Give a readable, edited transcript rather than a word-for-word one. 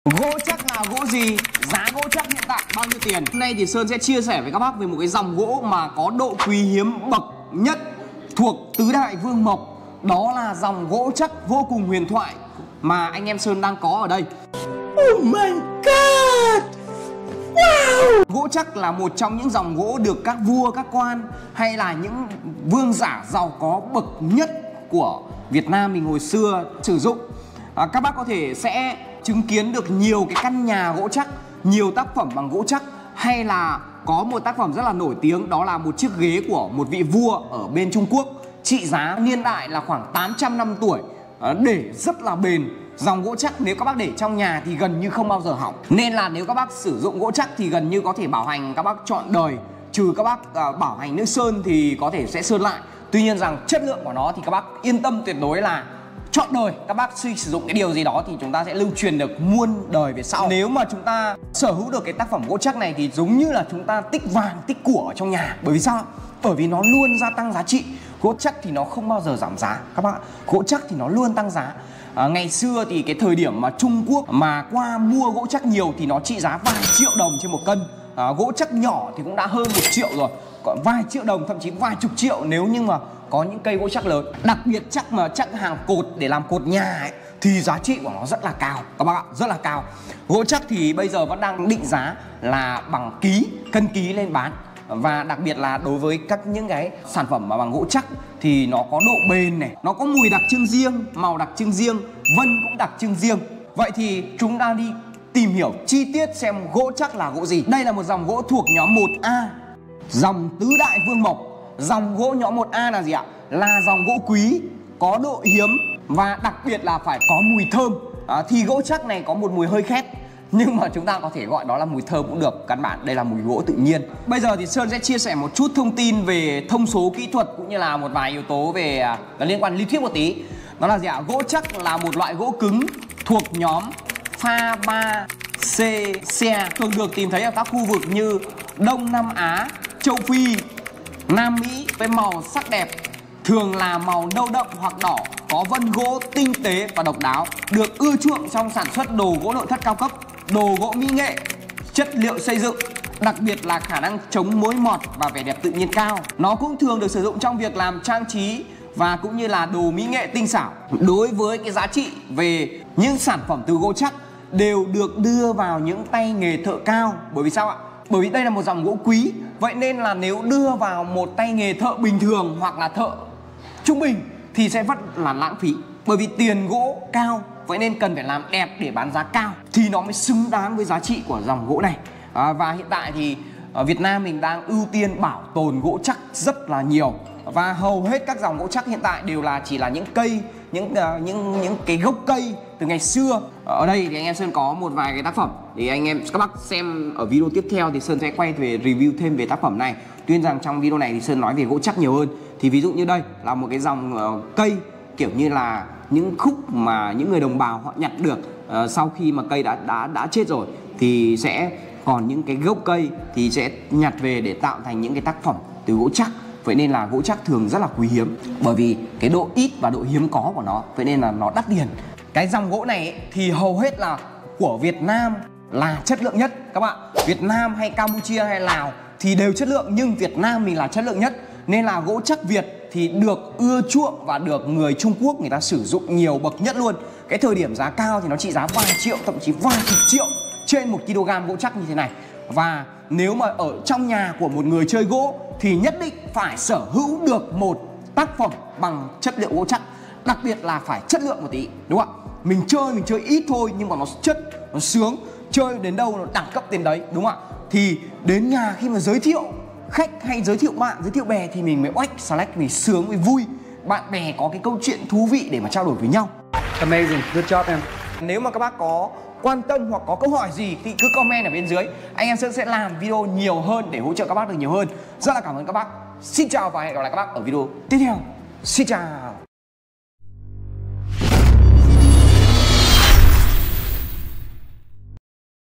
Gỗ chắc là gỗ gì? Giá gỗ chắc hiện tại bao nhiêu tiền? Hôm nay thì Sơn sẽ chia sẻ với các bác về một cái dòng gỗ mà có độ quý hiếm bậc nhất thuộc tứ đại vương mộc. Đó là dòng gỗ chắc vô cùng huyền thoại mà anh em Sơn đang có ở đây. Oh my god! Wow! Gỗ chắc là một trong những dòng gỗ được các vua, các quan hay là những vương giả giàu có bậc nhất của Việt Nam mình hồi xưa sử dụng. Các bác có thể sẽ chứng kiến được nhiều cái căn nhà gỗ chắc, nhiều tác phẩm bằng gỗ chắc, hay là có một tác phẩm rất là nổi tiếng, đó là một chiếc ghế của một vị vua ở bên Trung Quốc, trị giá niên đại là khoảng 800 năm tuổi, để rất là bền. Dòng gỗ chắc nếu các bác để trong nhà thì gần như không bao giờ hỏng. Nên là nếu các bác sử dụng gỗ chắc thì gần như có thể bảo hành các bác trọn đời. Trừ các bác bảo hành nước sơn thì có thể sẽ sơn lại. Tuy nhiên rằng chất lượng của nó thì các bác yên tâm tuyệt đối là trọn đời. Các bác sử dụng cái điều gì đó thì chúng ta sẽ lưu truyền được muôn đời về sau. Nếu mà chúng ta sở hữu được cái tác phẩm gỗ chắc này thì giống như là chúng ta tích vàng tích của ở trong nhà. Bởi vì sao? Bởi vì nó luôn gia tăng giá trị. Gỗ chắc thì nó không bao giờ giảm giá các bác. Gỗ chắc thì nó luôn tăng giá. Ngày xưa thì cái thời điểm mà Trung Quốc mà qua mua gỗ chắc nhiều thì nó trị giá vài triệu đồng trên một cân. Gỗ chắc nhỏ thì cũng đã hơn 1 triệu rồi, còn vài triệu đồng, thậm chí vài chục triệu nếu như mà có những cây gỗ chắc lớn. Đặc biệt chắc mà chắc hàng cột để làm cột nhà ấy, thì giá trị của nó rất là cao các bác ạ, rất là cao. Gỗ chắc thì bây giờ vẫn đang định giá là bằng ký, cân ký lên bán. Và đặc biệt là đối với những cái sản phẩm mà bằng gỗ chắc thì nó có độ bền này, nó có mùi đặc trưng riêng, màu đặc trưng riêng, vân cũng đặc trưng riêng. Vậy thì chúng ta đi tìm hiểu chi tiết xem gỗ chắc là gỗ gì. Đây là một dòng gỗ thuộc nhóm 1A, dòng tứ đại vương mộc. Dòng gỗ nhóm 1A là gì ạ? Là dòng gỗ quý, có độ hiếm và đặc biệt là phải có mùi thơm. Thì gỗ chắc này có một mùi hơi khét, nhưng mà chúng ta có thể gọi đó là mùi thơm cũng được. Căn bản đây là mùi gỗ tự nhiên. Bây giờ thì Sơn sẽ chia sẻ một chút thông tin về thông số kỹ thuật cũng như là một vài yếu tố về liên quan lý thuyết một tí. Đó là gì ạ? Gỗ chắc là một loại gỗ cứng thuộc nhóm Fabaceae, thường được tìm thấy ở các khu vực như Đông Nam Á, châu Phi, Nam Mỹ, với màu sắc đẹp, thường là màu nâu đậm hoặc đỏ, có vân gỗ tinh tế và độc đáo, được ưa chuộng trong sản xuất đồ gỗ nội thất cao cấp, đồ gỗ mỹ nghệ, chất liệu xây dựng, đặc biệt là khả năng chống mối mọt và vẻ đẹp tự nhiên cao. Nó cũng thường được sử dụng trong việc làm trang trí và cũng như là đồ mỹ nghệ tinh xảo. Đối với cái giá trị về những sản phẩm từ gỗ chắc đều được đưa vào những tay nghề thợ cao. Bởi vì sao ạ? Bởi vì đây là một dòng gỗ quý. Vậy nên là nếu đưa vào một tay nghề thợ bình thường hoặc là thợ trung bình thì sẽ rất là lãng phí. Bởi vì tiền gỗ cao, vậy nên cần phải làm đẹp để bán giá cao thì nó mới xứng đáng với giá trị của dòng gỗ này. Và hiện tại thì ở Việt Nam mình đang ưu tiên bảo tồn gỗ chắc rất là nhiều. Và hầu hết các dòng gỗ chắc hiện tại đều là chỉ là những cây, những cái gốc cây từ ngày xưa. Ở đây thì anh em Sơn có một vài cái tác phẩm thì các bác xem ở video tiếp theo thì Sơn sẽ quay về review thêm về tác phẩm này. Tuy nhiên rằng trong video này thì Sơn nói về gỗ chắc nhiều hơn. Thì ví dụ như đây là một cái dòng cây kiểu như là những khúc mà những người đồng bào họ nhặt được sau khi mà cây đã chết rồi, thì sẽ còn những cái gốc cây thì sẽ nhặt về để tạo thành những cái tác phẩm từ gỗ chắc. Vậy nên là gỗ chắc thường rất là quý hiếm, bởi vì cái độ ít và độ hiếm có của nó, vậy nên là nó đắt tiền. Cái dòng gỗ này ấy, thì hầu hết là của Việt Nam là chất lượng nhất các bạn. Việt Nam hay Campuchia hay Lào thì đều chất lượng, nhưng Việt Nam mình là chất lượng nhất. Nên là gỗ chắc Việt thì được ưa chuộng và được người Trung Quốc người ta sử dụng nhiều bậc nhất luôn. Cái thời điểm giá cao thì nó trị giá vài triệu, thậm chí vài chục triệu trên 1 kg gỗ chắc như thế này. Và nếu mà ở trong nhà của một người chơi gỗ thì nhất định phải sở hữu được một tác phẩm bằng chất liệu gỗ chắc. Đặc biệt là phải chất lượng một tí, đúng không ạ? Mình chơi ít thôi nhưng mà nó chất, nó sướng. Chơi đến đâu nó đẳng cấp đến đấy, đúng không ạ? Thì đến nhà khi mà giới thiệu khách hay giới thiệu bạn, giới thiệu bè thì mình mới oách, select, mình sướng, mình vui. Bạn bè có cái câu chuyện thú vị để mà trao đổi với nhau. Amazing, good job em. Nếu mà các bác có quan tâm hoặc có câu hỏi gì thì cứ comment ở bên dưới. Anh em sẽ làm video nhiều hơn để hỗ trợ các bác được nhiều hơn. Rất là cảm ơn các bác. Xin chào và hẹn gặp lại các bác ở video tiếp theo. Xin chào.